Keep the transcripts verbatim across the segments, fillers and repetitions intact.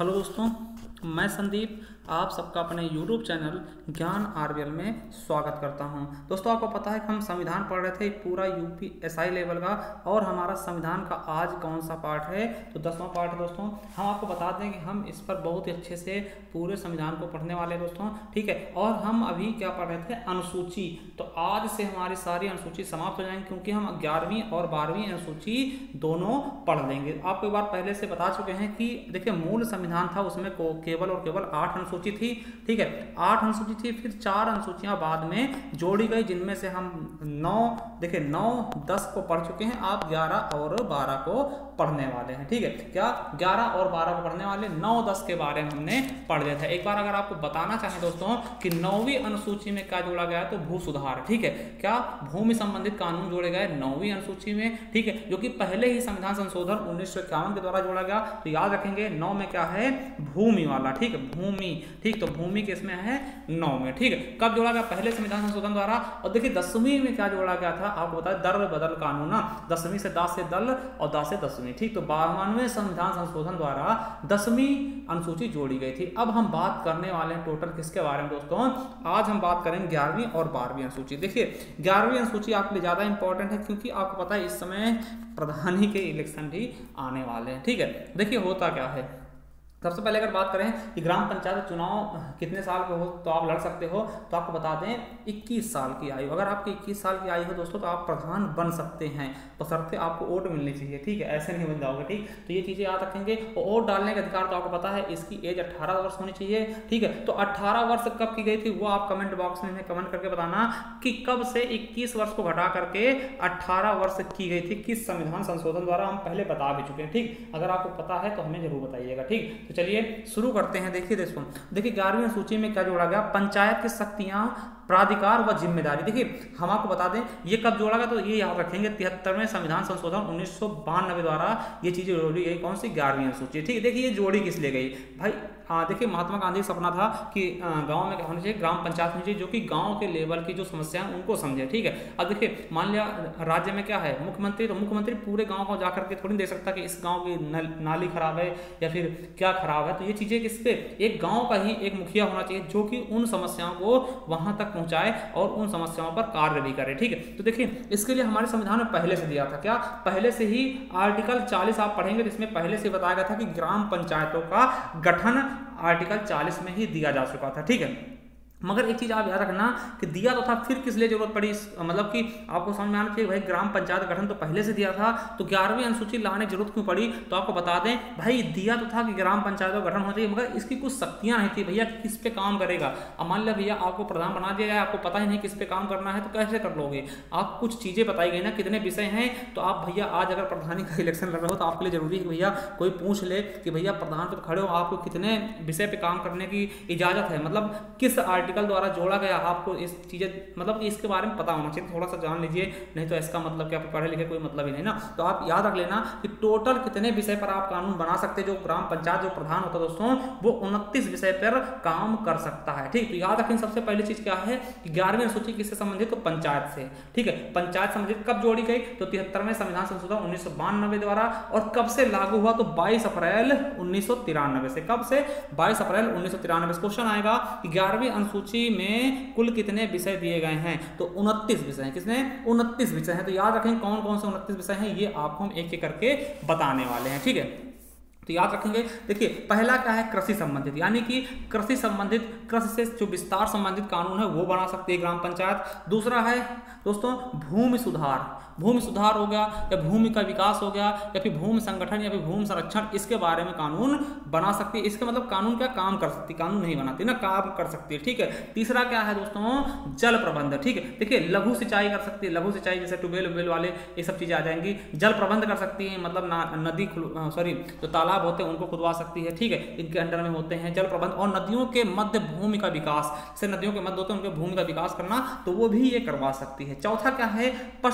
Hello दोस्तों, मैं संदीप आप सबका अपने यूट्यूब चैनल ज्ञान आरवीएल में स्वागत करता हूं। दोस्तों, आपको पता है कि हम संविधान पढ़ रहे थे पूरा यूपी एसआई लेवल का, और हमारा संविधान का आज कौन सा पार्ट है? तो दसवां पार्ट है दोस्तों। हम आपको बता दें कि हम इस पर बहुत ही अच्छे से पूरे संविधान को पढ़ने वाले हैं दोस्तों, ठीक है। और हम अभी क्या पढ़ रहे थे? अनुसूची। तो आज से हमारी सारी अनुसूची समाप्त हो जाएंगी, क्योंकि हम ग्यारहवीं और बारहवीं अनुसूची दोनों पढ़ लेंगे। आपको एक बार पहले से बता चुके हैं कि देखिए, मूल संविधान था, उसमें केवल और केवल आठ अनुसूची थी, ठीक है। आठ अनुसूची थी, फिर चार अनुसूचियां बाद में जोड़ी गई, जिनमें से हम नौ देखिए नौ दस को पढ़ चुके हैं। आप ग्यारह और बारह को पढ़ने वाले हैं, ठीक है। क्या ग्यारह और बारह को पढ़ने वाले? नौ दस के बारे में हमने पढ़ लिया था। एक बार अगर आपको बताना चाहें दोस्तों कि नौवीं अनुसूची में क्या जोड़ा गया, तो भू सुधार, ठीक है। क्या भूमि संबंधित कानून जोड़े गए नौवीं अनुसूची में, ठीक है, जो कि पहले ही संविधान संशोधन उन्नीस सौ इक्यावन के द्वारा जोड़ा गया। तो याद रखेंगे, नौ में क्या है? भूमि वाला, ठीक है, भूमि, ठीक। तो भूमि किसमें है? नौ में, ठीक है। कब जोड़ा गया? पहले संविधान संशोधन द्वारा। और देखिए, दसवीं में क्या जोड़ा गया था, आपको बताया, दर बदल कानून ना, दसवीं से दा से दल और दा से दसवीं, ठीक। तो बावनवें संविधान संशोधन द्वारा दसवीं अनुसूची जोड़ी गई थी। अब हम बात करने वाले हैं टोटल किसके बारे में दोस्तों? आज हम बात करेंगे ग्यारहवीं और बारहवीं अनुसूची। देखिए, ग्यारहवीं अनुसूची आपके लिए ज्यादा इंपॉर्टेंट है, क्योंकि आपको पता है इस समय प्रधानी के इलेक्शन भी आने वाले हैं, ठीक है। देखिए, होता क्या है, सबसे पहले अगर बात करें कि ग्राम पंचायत चुनाव कितने साल के हो तो आप लड़ सकते हो, तो आपको बता दें इक्कीस साल की आयु। अगर आपकी इक्कीस साल की आयु हो दोस्तों, तो आप प्रधान बन सकते हैं, बशर्ते आपको वोट मिलनी चाहिए, ठीक है। ऐसे नहीं बन जाओगे, ठीक। तो ये चीजें याद रखेंगे। और वोट डालने का अधिकार तो आपको पता है, इसकी एज अट्ठारह वर्ष होनी चाहिए, ठीक है। तो अट्ठारह वर्ष कब की गई थी, वो आप कमेंट बॉक्स में कमेंट करके बताना कि कब से इक्कीस वर्ष को घटा करके अट्ठारह वर्ष की गई थी, किस संविधान संशोधन द्वारा। हम पहले बता भी चुके हैं, ठीक। अगर आपको पता है तो हमें जरूर बताइएगा, ठीक। तो चलिए शुरू करते हैं। देखिए दोस्तों, देखिए ग्यारहवीं सूची में क्या जोड़ा गया? पंचायत की शक्तियां, प्राधिकार व जिम्मेदारी। देखिए, हम आपको बता दें ये कब जोड़ा गया, तो ये याद रखेंगे, तिहत्तरवें संविधान संशोधन उन्नीस सौ बानवे द्वारा ये चीजें जोड़ी गई। कौन सी? ग्यारहवीं अनुसूची, ठीक है। देखिए, ये जोड़ी किस लिए गई भाई? हाँ, देखिए, महात्मा गांधी का सपना था कि गांव में क्या होना चाहिए? ग्राम पंचायत होनी चाहिए, जो कि गांव के लेवल की जो समस्या है उनको समझे, ठीक है। अब देखिए, मान लिया राज्य में क्या है? मुख्यमंत्री। तो मुख्यमंत्री पूरे गांव को जाकर के थोड़ी दे सकता कि इस गांव की नाली खराब है या फिर क्या खराब है। तो ये चीजें किस पे? एक गांव का ही एक मुखिया होना चाहिए, जो कि उन समस्याओं को वहां तक पहुंचाए और उन समस्याओं पर कार्य भी करे, ठीक है। तो देखिए, इसके लिए हमारे संविधान में पहले से दिया था, क्या? पहले से ही आर्टिकल चालीस आप पढ़ेंगे, जिसमें पहले से बताया गया था कि ग्राम पंचायतों का गठन आर्टिकल चालीस में ही दिया जा चुका था, ठीक है। मगर एक चीज आप याद रखना कि दिया तो था, फिर किस लिए जरूरत पड़ी? मतलब कि आपको समझ में आना चाहिए भाई, ग्राम पंचायत गठन तो पहले से दिया था, तो ग्यारहवीं अनुसूची लाने की जरूरत क्यों पड़ी? तो आपको बता दें भाई, दिया तो था कि ग्राम पंचायत का गठन होना चाहिए, मगर इसकी कुछ शक्तियां नहीं थी भैया, किस पे काम करेगा। अब मान लिया भैया आपको प्रधान बना दिया जाए, आपको पता ही नहीं किस पे काम करना है, तो कैसे कर लोगे? आप कुछ चीजें बताई गई ना, कितने विषय हैं, तो आप भैया आज अगर प्रधानी का इलेक्शन लड़ रहे हो, तो आपके लिए जरूरी है भैया कोई पूछ ले कि भैया प्रधान पे खड़े हो, आपको कितने विषय पे काम करने की इजाजत है, मतलब किस आर्टिकल द्वारा जोड़ा गया, आपको इस चीजें मतलब इसके बारे में पता होना चाहिए, थोड़ा सा जान लीजिए, नहीं तो इसका मतलब कि आप पढ़े लिखे कोई मतलब ही नहीं ना। तो आप याद रख लेना कि टोटल कितने विषय पर आप कानून बना सकते हैं। जो ग्राम पंचायत जो प्रधान होता है दोस्तों, वो उनतीस विषय पर काम कर सकता है, ठीक। तो याद रखें, सबसे पहली चीज क्या है कि ग्यारहवीं अनुसूची किससे संबंधित? तो पंचायत से, ठीक है। पंचायत संबंधित कब जोड़ी गई? तो तिहत्तरवें संविधान संशोधन उन्नीस सौ बानवे द्वारा। और कब से लागू हुआ? तो बाईस अप्रैल उन्नीस सौ तिरानवे से। कब से? बाईस अप्रैल उन्नीस सौ तिरानवे से। क्वेश्चन आएगा कि ग्यारहवीं अनुसूची में कुल कितने विषय दिए गए हैं? तो उनतीस विषय हैं। किसने? उनतीस विषय हैं। तो याद रखें कौन कौन से उनतीस विषय हैं, ये आपको हम एक एक करके बताने वाले हैं, ठीक है। तो याद रखेंगे, देखिए पहला क्या है? कृषि संबंधित, यानी कि कृषि संबंधित, कृषि से जो विस्तार संबंधित कानून है वो बना सकती है ग्राम पंचायत। दूसरा है दोस्तों भूमि सुधार, भूमि सुधार हो गया, या भूमि का विकास हो गया, या फिर भूमि संगठन, या फिर भूमि संरक्षण, इसके बारे में कानून बना सकती है। इसका मतलब कानून क्या? काम कर सकती, कानून नहीं बनाती ना, काम कर सकती है, ठीक है। तीसरा क्या है दोस्तों? जल प्रबंध, ठीक है। देखिए, लघु सिंचाई कर सकती है, लघु सिंचाई जैसे ट्यूबवेल उबेल वाले ये सब चीजें आ जाएंगी। जल प्रबंध कर सकती है, मतलब नदी सॉरी जो तालाब होते हैं उनको खुदवा सकती है, ठीक है, इनके अंडर में होते हैं जल प्रबंध। और नदियों के मध्य भूमि का विकास, जैसे नदियों के मध्य होते हैं उनके भूमि का विकास करना, तो वो भी ये करवा सकती है। चौथा क्या है? पशुपालन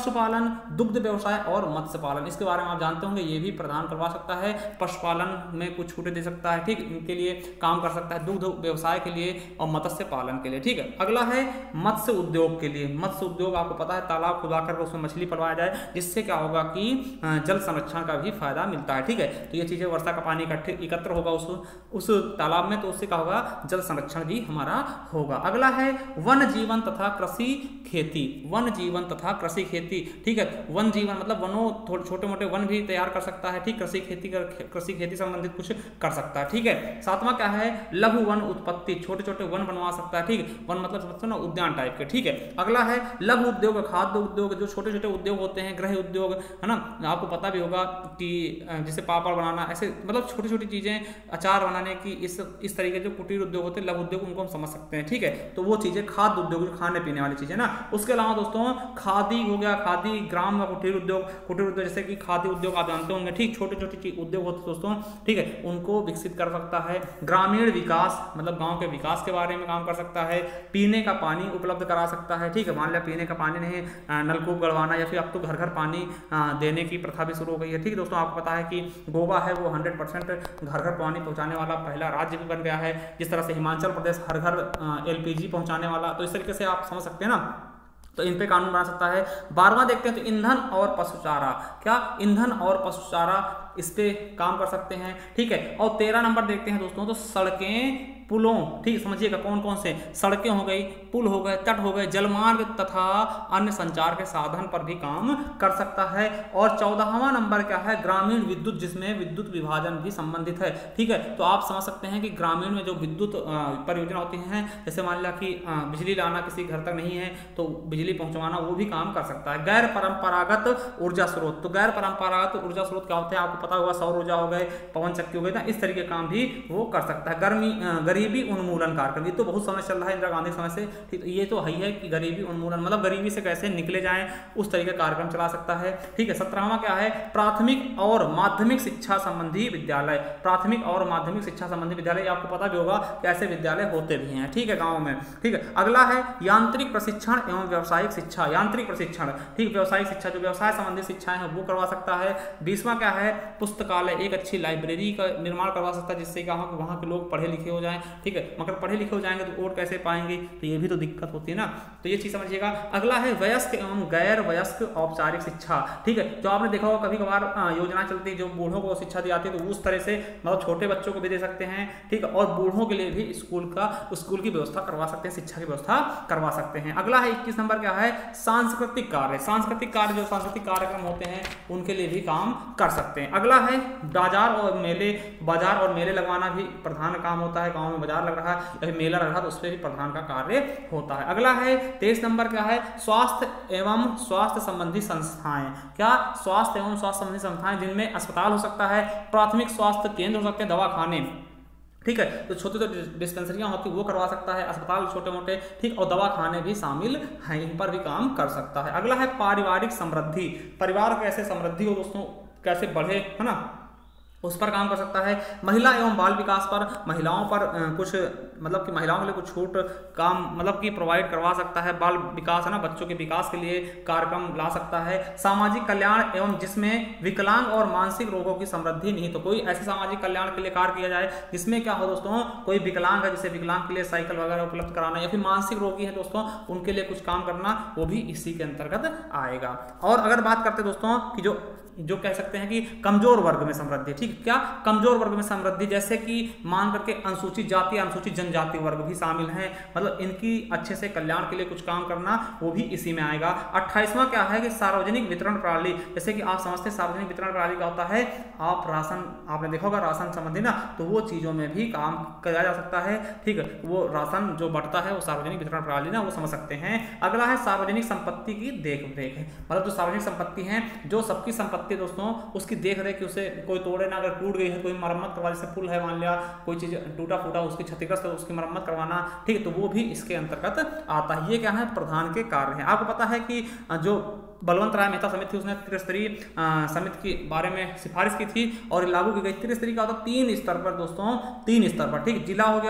पालन, दुग्ध व्यवसाय और मत्स्य पालन, इसके बारे में आप जानते होंगे, ये भी प्रदान करवा सकता है। पशुपालन में कुछ छूटें दे सकता है, ठीक, इनके लिए काम कर सकता है, दुग्ध व्यवसाय के लिए और मत्स्य पालन के लिए, ठीक है। अगला है मत्स्य उद्योग के लिए। मत्स्य उद्योग आपको पता है तालाब खुदाकर उसमें मछली पलवाया जाए, जिससे क्या होगा कि जल संरक्षण का भी फायदा मिलता है, ठीक है। तो ये चीजें, वर्षा का पानी इकट्ठे एकत्र होगा उस उस तालाब में, तो उससे क्या होगा, जल संरक्षण भी हमारा होगा। अगला है वन जीवन तथा कृषि खेती। वन जीवन तथा कृषि खेती, ठीक है। वन जीवन मतलब वनों, थोड़े छोटे मोटे वन भी तैयार कर सकता है, ठीक, कृषि खेती कर कृषि खेती संबंधित कुछ कर सकता है, ठीक है। सातवां क्या है, लघु वन उत्पत्ति, छोटे छोटे वन बनवा सकता है, ठीक, वन मतलब समझते हो ना, उद्यान टाइप के, ठीक है। अगला है लघु उद्योग, खाद्य उद्योग, जो छोटे छोटे उद्योग होते हैं, गृह उद्योग, है ना, आपको पता भी होगा कि जैसे पापड़ बनाना, ऐसे मतलब छोटी छोटी चीजें, अचार बनाने की, इस इस तरीके जो कुटीर उद्योग होते हैं, लघु उद्योग, उनको हम समझ सकते हैं, ठीक है। तो वो चीजें खाद्य उद्योग, जो खाने पीने वाली चीजें ना। उसके अलावा दोस्तों खादी हो गया, खादी, ग्राम का कुटीर उद्योग, कुटीर उद्योग जैसे कि खादी उद्योग आप जानते होंगे, ठीक, छोटे छोटे उद्योग होते हैं दोस्तों, ठीक है, उनको विकसित कर सकता है। ग्रामीण विकास मतलब गांव के विकास के बारे में काम कर सकता है। पीने का पानी उपलब्ध करा सकता है, ठीक है। मान लिया पीने का पानी नहीं, नलकूप गड़वाना, या फिर अब तो घर घर पानी देने की प्रथा भी शुरू हो गई है, ठीक है दोस्तों। आपको पता है कि गोवा है वो हंड्रेड परसेंट घर घर पानी पहुंचाने वाला पहला राज्य भी बन गया है, जिस तरह से हिमाचल प्रदेश हर घर एलपीजी पहुंचाने वाला, तो इस तरीके से आप समझ सकते हैं ना, तो इन पे कानून बना सकता है। बारहवां देखते हैं तो ईंधन और पशुचारा, क्या ईंधन और पशुचारा, इस पे काम कर सकते हैं, ठीक है। और तेरह नंबर देखते हैं दोस्तों, तो सड़कें पुलों, ठीक, समझिएगा कौन कौन से, सड़कें हो गई, पुल हो गए, तट हो गए, जलमार्ग तथा अन्य संचार के साधन पर भी काम कर सकता है। और चौदहवां नंबर क्या है, ग्रामीण विद्युत, जिसमें विद्युत विभाजन भी संबंधित है, ठीक है। तो आप समझ सकते हैं कि ग्रामीण में जो विद्युत परियोजना होती हैं, जैसे मान लिया कि बिजली लाना किसी घर तक नहीं है तो बिजली पहुंचवाना, वो भी काम कर सकता है। गैर परंपरागत ऊर्जा स्रोत, तो गैर परंपरागत ऊर्जा स्रोत क्या होते हैं, आपको पता होगा, सौर ऊर्जा हो गए, पवन चक्की हो गई ना, इस तरीके काम भी वो कर सकता है। गर्मी गरीबी उन्मूलन कार्यक्रम, ये तो बहुत समय चल रहा है इंदिरा गांधी समय से, ठीक, ये तो है ही है कि गरीबी उन्मूलन मतलब गरीबी से कैसे निकले जाएं, उस तरीके का कार्यक्रम चला सकता है, ठीक है। सत्रहवां क्या है, प्राथमिक और माध्यमिक शिक्षा संबंधी विद्यालय। प्राथमिक और माध्यमिक शिक्षा संबंधी विद्यालय, आपको पता भी होगा कि ऐसे विद्यालय होते भी हैं, ठीक है, गाँव में, ठीक है। अगला है यांत्रिक प्रशिक्षण एवं व्यावसायिक शिक्षा। यांत्रिक प्रशिक्षण, ठीक, व्यावसायिक शिक्षा, जो व्यवसाय संबंधी शिक्षाएं हैं वो करवा सकता है। बीसवां क्या है, पुस्तकालय, एक अच्छी लाइब्रेरी का निर्माण करवा सकता है, जिससे कहा कि वहाँ के लोग पढ़े लिखे हो जाएं, ठीक है। मगर पढ़े लिखे हो जाएंगे तो वोट कैसे पाएंगे, तो ये भी तो दिक्कत होती है ना, तो ये चीज समझिएगा। अगला है वयस्क एवं गैर वयस्क औपचारिक शिक्षा, ठीक है। जो आपने देखा होगा कभी कभार योजना चलती है जो बूढ़ों को शिक्षा दी जाती है, तो उस तरह से मतलब छोटे बच्चों को भी दे सकते हैं, ठीक है, और बूढ़ों के लिए भी स्कूल का स्कूल की व्यवस्था करवा सकते हैं, शिक्षा की व्यवस्था करवा सकते हैं। अगला है इक्कीस नंबर क्या है, सांस्कृतिक कार्य। सांस्कृतिक कार्य, जो सांस्कृतिक कार्यक्रम होते हैं उनके लिए भी काम कर सकते हैं। अगला है बाजार और मेले, बाजार और मेले लगवाना भी प्रधान काम होता है। गाँव में बाजार लग रहा है या मेला लग रहा है तो उस पर भी प्रधान का कार्य होता है। अगला है तेईस नंबर क्या है, स्वास्थ्य एवं स्वास्थ्य संबंधी संस्थाएं। क्या, स्वास्थ्य एवं स्वास्थ्य संबंधी संस्थाएं, जिनमें अस्पताल हो सकता है, प्राथमिक स्वास्थ्य केंद्र हो सकते हैं, दवाखाने, ठीक है, तो छोटे छोटे डिस्पेंसरियां होती वो करवा सकता है, अस्पताल छोटे मोटे, ठीक, और दवाखाने भी शामिल हैं, इन पर भी काम कर सकता है। अगला है पारिवारिक समृद्धि। परिवार कैसे समृद्धि हो दोस्तों, कैसे बढ़े, है ना, उस पर काम कर सकता है। महिला एवं बाल विकास पर, महिलाओं पर कुछ मतलब कि महिलाओं के लिए कुछ छूट काम मतलब कि प्रोवाइड करवा सकता है। बाल विकास है ना, बच्चों के विकास के लिए कार्यक्रम ला सकता है। सामाजिक कल्याण एवं जिसमें विकलांग और मानसिक रोगों की समृद्धि नहीं, तो कोई ऐसे सामाजिक कल्याण के लिए कार्य किया जाए जिसमें क्या हो दोस्तों, कोई विकलांग है, जैसे विकलांग के लिए साइकिल वगैरह उपलब्ध कराना, या फिर मानसिक रोगी है दोस्तों उनके लिए कुछ काम करना, वो भी इसी के अंतर्गत आएगा। और अगर बात करते हैं दोस्तों कि जो जो कह सकते हैं कि कमजोर वर्ग में समृद्धि, ठीक, क्या, कमजोर वर्ग में समृद्धि, जैसे कि मान करके अनुसूचित जाति, अनुसूचित जनजाति वर्ग भी शामिल हैं, मतलब इनकी अच्छे से कल्याण के लिए कुछ काम करना, वो भी इसी में आएगा। अट्ठाईसवां क्या है कि सार्वजनिक वितरण प्रणाली, जैसे कि आप समझते हैं सार्वजनिक वितरण प्रणाली क्या होता है, आप राशन, आपने देखा होगा राशन संबंधी ना, तो वो चीजों में भी काम किया जा सकता है, ठीक है, वो राशन जो बढ़ता है वो सार्वजनिक वितरण प्रणाली ना, वो समझ सकते हैं। अगला है सार्वजनिक संपत्ति की देख रेख, मतलब जो सार्वजनिक संपत्ति है, जो सबकी संपत्ति दोस्तों, उसकी देख रेख, उसे कोई तोड़े ना, अगर टूट गई है कोई मरम्मत करवा, जैसे पुल है मान लिया, कोई चीज टूटा फूटा उसकी क्षतिग्रस्त है, उसकी मरम्मत करवाना, ठीक है, तो वो भी इसके अंतर्गत आता है। ये क्या है, प्रधान के कार्य है। आपको पता है कि जो बलवंत राय मेहता समिति थी उसने त्रिस्तरीय समिति के बारे में सिफारिश की थी और लागू की गई। त्रिस्तरीय का होता तीन स्तर पर दोस्तों, तीन स्तर पर, ठीक, जिला हो गया,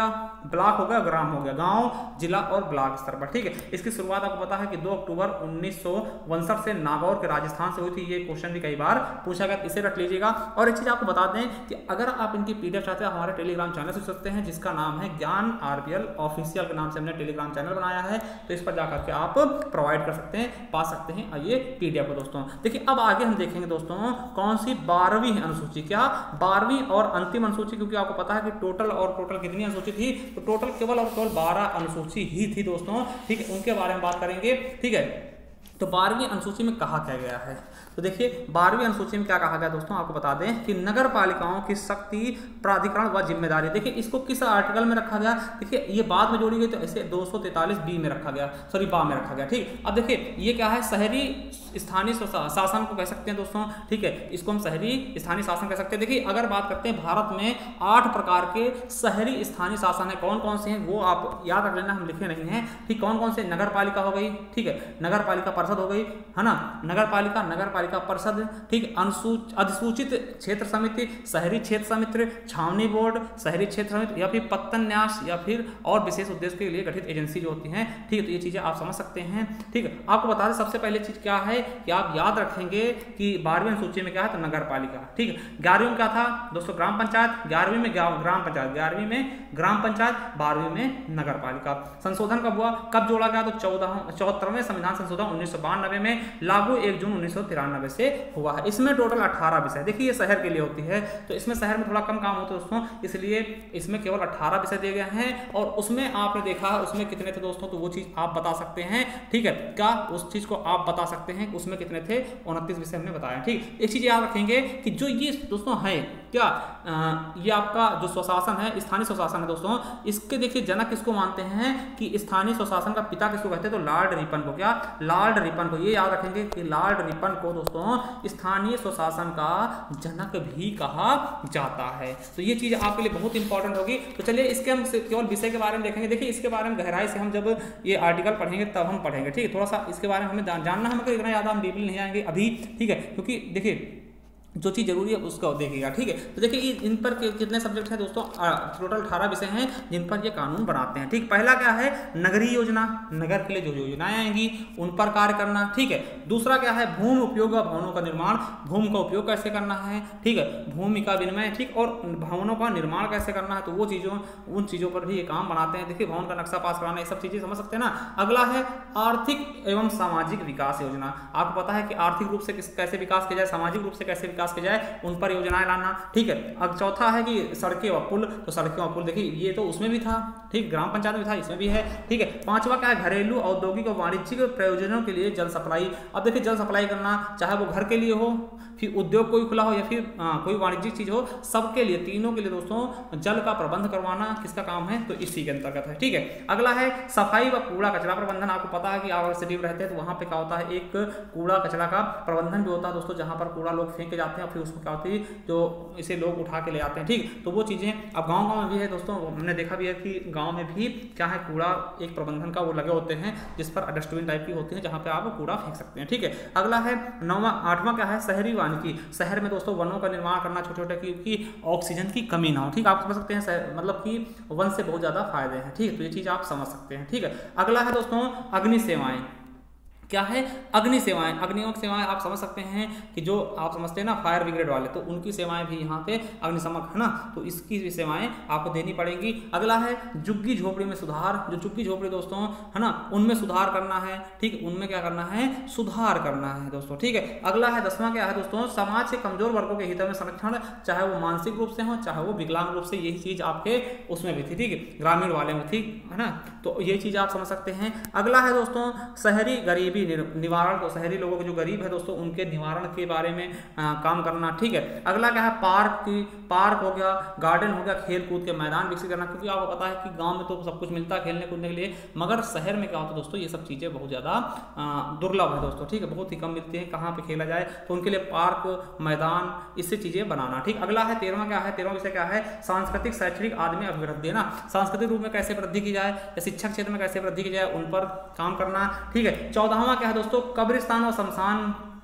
ब्लॉक हो गया, ग्राम हो गया, गांव, जिला और ब्लॉक स्तर पर। ठीक है, इसकी शुरुआत आपको पता है कि दो अक्टूबर उन्नीस सौ उनसठ से नागौर के राजस्थान से हुई थी। ये क्वेश्चन भी कई बार पूछा गया, इसे रख लीजिएगा। और एक चीज आपको बता दें कि अगर आप इनकी पीडीएफ चाहते हैं, हमारे टेलीग्राम चैनल से सकते हैं, जिसका नाम है ज्ञान आरबीएल ऑफिशियल के नाम से हमने टेलीग्राम चैनल बनाया है। तो इस पर जाकर के आप प्रोवाइड कर सकते हैं, पा सकते हैं ये पीडीएफ को दोस्तों। देखिए अब आगे हम देखेंगे दोस्तों कौन सी बारहवीं अनुसूची, क्या बारहवीं और अंतिम अनुसूची, क्योंकि आपको पता है कि टोटल और टोटल कितनी अनुसूची थी, तो टोटल केवल और केवल बारह अनुसूची ही थी दोस्तों। ठीक है, उनके बारे में बात करेंगे। ठीक है, तो बारहवीं अनुसूची में कहा क्या गया है, तो देखिए बारहवीं अनुसूची में क्या कहा गया दोस्तों, आपको बता दें कि नगर पालिकाओं की शक्ति, प्राधिकरण व जिम्मेदारी। देखिए इसको किस आर्टिकल में रखा गया, देखिए ये बाद में जोड़ी गई, तो ऐसे दो सौ तैंतालीस बी में रखा गया, सॉरी बा में रखा गया। ठीक, अब देखिए ये क्या है, शहरी स्थानीय शासन को कह सकते हैं दोस्तों। ठीक है, इसको हम शहरी स्थानीय शासन कह सकते हैं। देखिए अगर बात करते हैं भारत में आठ प्रकार के शहरी स्थानीय शासन है, कौन कौन से हैं वो आप याद रख लेना, हम लिखे नहीं हैं। ठीक, कौन कौन से, नगर पालिका हो गई, ठीक है, नगर पालिका परिषद हो गई है ना, नगर पालिका, नगर पालिका परिषद, ठीक, अधिसूचित क्षेत्र समिति, शहरी क्षेत्र समिति, छावनी बोर्ड, शहरी क्षेत्र समिति, या फिर पत्तन न्यास, या फिर और विशेष उद्देश्य के लिए गठित एजेंसी जो होती हैं। ठीक है, तो ये चीजें आप समझ सकते हैं। ठीक है, आपको बता दें सबसे पहले चीज क्या है कि आप याद रखेंगे कि बारहवीं अनुसूची में क्या है, तो नगर पालिका। ठीक है, ग्यारहवीं में क्या था दोस्तों, ग्राम पंचायत, ग्यारहवीं में ग्राम पंचायत, ग्यारहवीं में ग्राम पंचायत, बारहवीं में नगर पालिका। संशोधन कब हुआ, कब जोड़ा गया, तो चौदह चौहत्तरवें संविधान संशोधन उन्नीस सौ बानवे में, लागू एक जून उन्नीस सौ तिरानवे से हुआ है। इसमें टोटल अठारह विषय, देखिए ये शहर के लिए होती है, तो इसमें शहर में थोड़ा कम काम होता है दोस्तों, इसलिए इसमें केवल अठारह विषय दिए गए हैं। और उसमें आपने देखा उसमें कितने थे दोस्तों, तो वो चीज आप बता सकते हैं। ठीक है, क्या उस चीज को आप बता सकते हैं उसमें कितने थे, उनतीस विषय हमने बताया। ठीक, एक चीज याद रखेंगे कि जो ये दोस्तों है क्या, आ, ये आपका जो स्वशासन है, स्थानीय स्वशासन है दोस्तों, इसके देखिए जनक किसको मानते हैं कि स्थानीय स्वशासन का पिता किसको कहते हैं, तो लॉर्ड रिपन को। क्या, लॉर्ड रिपन को, ये याद रखेंगे कि लॉर्ड रिपन को दोस्तों स्थानीय स्वशासन का जनक भी कहा जाता है। तो ये चीज आपके लिए बहुत इंपॉर्टेंट होगी। तो चलिए इसके हम केवल विषय के बारे में देखेंगे। देखिए इसके बारे में गहराई से हम जब ये आर्टिकल पढ़ेंगे तब हम पढ़ेंगे। ठीक है, थोड़ा सा इसके बारे में हमें जानना, हमको इतना ज्यादा हम डीपली नहीं आएंगे अभी। ठीक है, क्योंकि देखिए जो चीज़ जरूरी है उसको देखिएगा। ठीक है, तो देखिए इन पर कितने सब्जेक्ट हैं दोस्तों, टोटल अठारह विषय हैं जिन पर ये कानून बनाते हैं। ठीक, पहला क्या है, नगरीय योजना, नगर के लिए जो योजनाएं आएंगी उन पर कार्य करना। ठीक है, दूसरा क्या है, भूमि उपयोग व भवनों का निर्माण, भूमि का उपयोग कैसे करना है, ठीक है, भूमि का विनिमय, ठीक, और भवनों का निर्माण कैसे करना है, तो वो चीज़ों उन चीज़ों पर भी ये काम बनाते हैं। देखिए भवन का नक्शा पास कराना, ये सब चीज़ें समझ सकते हैं ना। अगला है आर्थिक एवं सामाजिक विकास योजना, आपको पता है कि आर्थिक रूप से कैसे विकास किया जाए, सामाजिक रूप से कैसे विकास किया जाए, उन पर योजनाएं लाना। ठीक है, अब चौथा है कि सड़कें व पुल, तो सड़कें व पुल देखिए ये तो उसमें भी था, ठीक, ग्राम पंचायत में था, इसमें भी है। ठीक है, पांचवा क्या है, घरेलू औद्योगिक और वाणिज्यिक प्रयोजनों के लिए जल सप्लाई। अब देखिए जल सप्लाई करना, चाहे वो घर के लिए हो, फिर उद्योग कोई खुला हो, या फिर आ, कोई वाणिज्यिक चीज हो, सबके लिए, तीनों के लिए दोस्तों जल का प्रबंध करवाना किसका काम है, तो इसी के अंतर्गत है। ठीक है, अगला है सफाई व कूड़ा कचरा प्रबंधन। आपको पता है कि आप सिटी में रहते हैं तो वहां पे क्या होता है, एक कूड़ा कचरा का प्रबंधन भी होता है दोस्तों, जहां पर कूड़ा लोग फेंक के जाते हैं, फिर उसको क्या होती है, जो इसे लोग उठा के ले आते हैं। ठीक, तो वो चीजें अब गाँव गाँव में भी है दोस्तों, हमने देखा भी है कि गाँव में भी क्या है, कूड़ा एक प्रबंधन का वो लगे होते हैं, जिस पर डस्टबिन टाइप की होती है, जहाँ पे आप कूड़ा फेंक सकते हैं। ठीक है, अगला है नौवां आठवां क्या है, शहरी वानिकी, शहर में दोस्तों वनों का निर्माण करना, छोटे छोटे, क्योंकि ऑक्सीजन की कमी ना हो। ठीक, आप समझ सकते हैं, मतलब कि वन से बहुत ज्यादा फायदे हैं। ठीक, तो ये चीज आप समझ सकते हैं। ठीक है, अगला है दोस्तों अग्नि सेवाएं, क्या है, अग्नि सेवाएं, अग्नियों की सेवाएं आप समझ सकते हैं कि जो आप समझते हैं ना फायर ब्रिगेड वाले, तो उनकी सेवाएं भी यहाँ पे अग्निशमक है ना, तो इसकी भी सेवाएं आपको देनी पड़ेंगी। अगला है झुग्गी झोपड़ी में सुधार, जो झुग्गी झोपड़ी दोस्तों है ना, उनमें सुधार करना है। ठीक, उनमें क्या करना है, सुधार करना है दोस्तों। ठीक है, अगला है दसवां क्या है दोस्तों, समाज के कमजोर वर्गों के हित में संरक्षण, चाहे वो मानसिक रूप से हो, चाहे वो विकलांग रूप से, यही चीज आपके उसमें भी थी। ठीक है, ग्रामीण वाले में थी, है ना, तो ये चीज आप समझ सकते हैं। अगला है दोस्तों शहरी गरीबी निवारण, तो शहरी लोगों के जो गरीब है दोस्तों उनके निवारण के बारे में आ, काम करना। ठीक है, अगला क्या है, पार्क की, पार्क हो गया, गार्डन हो गया, खेल कूद के मैदान विकसित करना, क्योंकि आपको पता है कि गांव में तो सब कुछ मिलता है खेलने कूदने के लिए, मगर शहर में क्या होता है दोस्तों, ये सब चीजें बहुत ज्यादा दुर्लभ है दोस्तों। ठीक है, बहुत ही कम मिलती है, कहाँ पे खेला जाए, तो उनके लिए पार्क, मैदान, इससे चीजें बनाना। ठीक, अगला है तेरहवां क्या है, तेरहवां विषय क्या है, सांस्कृतिक शैक्षणिक आदि में अभिवृद्धि देना, सांस्कृतिक रूप में कैसे वृद्धि की जाए, या शिक्षा क्षेत्र में कैसे वृद्धि की जाए, उन पर काम करना। ठीक है, चौदहवां क्या है दोस्तों, कब्रिस्तान और शमशान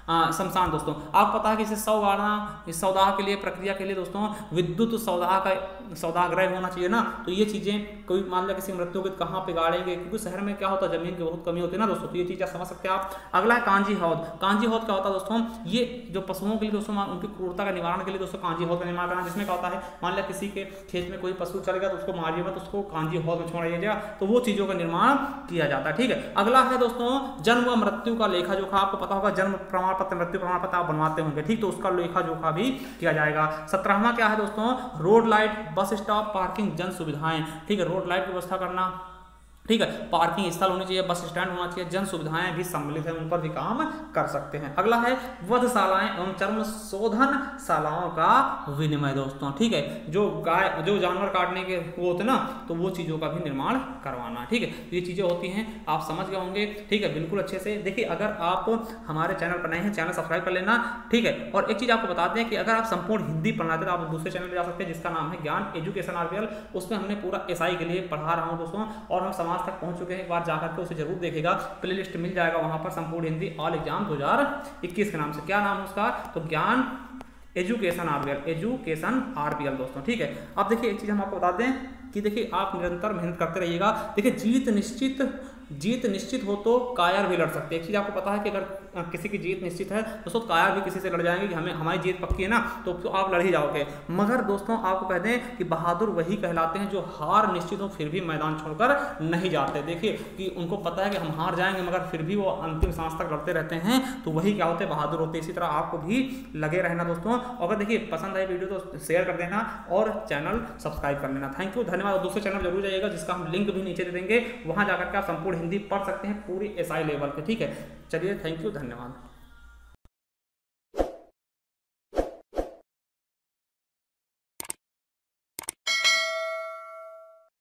शमशान दोस्तों, आपको पता है कि इसे सौगाना इस सौदाह के लिए प्रक्रिया के लिए दोस्तों विद्युत सौदाह का सौदागृह होना चाहिए ना। तो ये चीजें कोई मान लिया किसी मृत्यु के कहाँ पे गाड़ेंगे, क्योंकि शहर में क्या होता है जमीन की बहुत कमी होती है ना दोस्तों। तो ये चीज आप समझ सकते हैं आप। अगला है कांजी हौद। कांजी हौद क्या होता है दोस्तों, ये जो पशुओं के लिए दोस्तों उनकी क्रूरता का निवारण के लिए दोस्तों कांजी हौद का निर्माण करना, जिसमें क्या होता है मान लिया किसी के खेत में कोई पशु चल गया तो उसको मारिए मत, उसको कांजी हौद में छोड़ दीजिएगा, तो वो चीजों का निर्माण किया जाता है। ठीक है, अगला है दोस्तों जन्म व मृत्यु का लेखा जोखा। आपको पता होगा जन्म प्रमाण पत्र मृत्यु प्रमाण पत्र आप बनवाते होंगे, ठीक, तो उसका लेखा जोखा भी किया जाएगा। सत्रहवां क्या है दोस्तों, road light, bus stop, parking, जन सुविधाएं। ठीक है, रोड लाइट की व्यवस्था करना, ठीक है, पार्किंग स्थल होनी चाहिए, बस स्टैंड होना चाहिए, जन सुविधाएं भी सम्मिलित है, उन पर भी काम कर सकते हैं। अगला है वधशालाएं एवं चर्म शोधन शालाओं का विनिमय दोस्तों। ठीक है, जो गाय जो जानवर काटने के वो होते ना, तो वो चीजों का भी निर्माण करवाना। ठीक है, ये चीजें होती हैं, आप समझ गए होंगे। ठीक है, बिल्कुल अच्छे से देखिए। अगर आप हमारे चैनल पर नए हैं, चैनल सब्सक्राइब कर लेना। ठीक है, और एक चीज आपको बता दें कि अगर आप संपूर्ण हिंदी पढ़ना चाहते हैं तो आप दूसरे चैनल पर जा सकते हैं, जिसका नाम है ज्ञान एजुकेशन आरबीएल। उसमें हमने पूरा एसआई के लिए पढ़ा रहा हूँ दोस्तों, और हम समाज तक पहुंच चुके हैं। एक बार जाकर के उसे जरूर देखेगा, प्लेलिस्ट मिल जाएगा वहां पर, संपूर्ण हिंदी ऑल एग्जाम दो हज़ार इक्कीस के नाम से। क्या नाम है उसका, तो ज्ञान एजुकेशन आरबीएल, एजुकेशन आरबीएल दोस्तों। ठीक है, अब देखिए एक चीज हम आपको बता दें कि देखिए आप निरंतर मेहनत करते रहिएगा। देखिए जीत निश्चित जीत निश्चित हो तो कायर भी लड़ सकते हैं। एक चीज आपको पता है कि अगर किसी की जीत निश्चित है दोस्तों, कायर भी किसी से लड़ जाएंगे कि हमें हमारी जीत पक्की है ना, तो, तो आप लड़ ही जाओगे। मगर दोस्तों आपको कह दें कि बहादुर वही कहलाते हैं जो हार निश्चित हो फिर भी मैदान छोड़कर नहीं जाते। देखिए कि उनको पता है कि हम हार जाएंगे मगर फिर भी वो अंतिम सांस तक लड़ते रहते हैं, तो वही क्या होते हैं, बहादुर होते हैं। इसी तरह आपको भी लगे रहना दोस्तों। अगर देखिए पसंद आए वीडियो तो शेयर कर देना और चैनल सब्सक्राइब कर लेना। थैंक यू, धन्यवाद। दूसरे चैनल जरूर जाइएगा, जिसका हम लिंक भी नीचे दे देंगे, वहां जाकर के आप संपूर्ण हिंदी पढ़ सकते हैं पूरी एसआई लेवल पे। ठीक है, चलिए, थैंक यू, धन्यवाद।